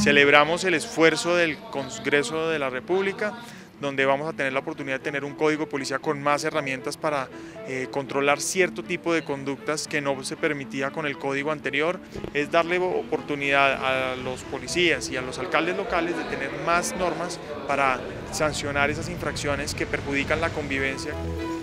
Celebramos el esfuerzo del Congreso de la República, donde vamos a tener la oportunidad de tener un código de policía con más herramientas para controlar cierto tipo de conductas que no se permitía con el código anterior. Es darle oportunidad a los policías y a los alcaldes locales de tener más normas para sancionar esas infracciones que perjudican la convivencia.